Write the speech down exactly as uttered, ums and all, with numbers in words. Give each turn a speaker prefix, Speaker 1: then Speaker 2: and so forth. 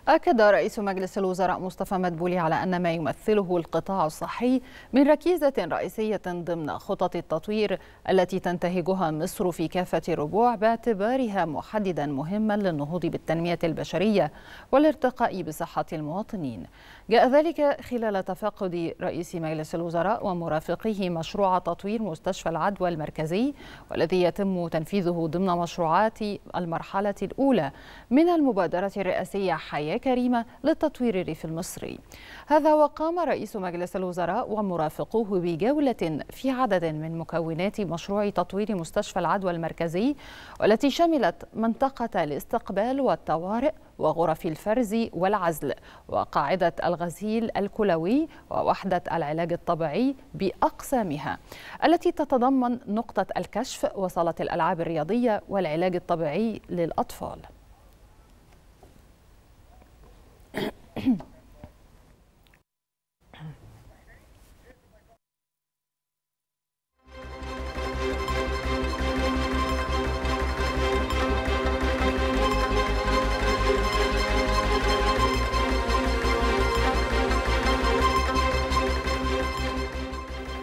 Speaker 1: أكد رئيس مجلس الوزراء مصطفى مدبولي على أن ما يمثله القطاع الصحي من ركيزة رئيسية ضمن خطط التطوير التي تنتهجها مصر في كافة الربوع، باعتبارها محددا مهما للنهوض بالتنمية البشرية والارتقاء بصحة المواطنين. جاء ذلك خلال تفقد رئيس مجلس الوزراء ومرافقيه مشروع تطوير مستشفى العدوى المركزي، والذي يتم تنفيذه ضمن مشروعات المرحلة الأولى من المبادرة الرئاسية حياة كريمة للتطوير الريف المصري. هذا وقام رئيس مجلس الوزراء ومرافقوه بجولة في عدد من مكونات مشروع تطوير مستشفى العدوى المركزي، والتي شملت منطقة الاستقبال والطوارئ وغرف الفرز والعزل وقاعدة الغسيل الكلوي ووحدة العلاج الطبيعي بأقسامها، التي تتضمن نقطة الكشف وصالة الألعاب الرياضية والعلاج الطبيعي للأطفال.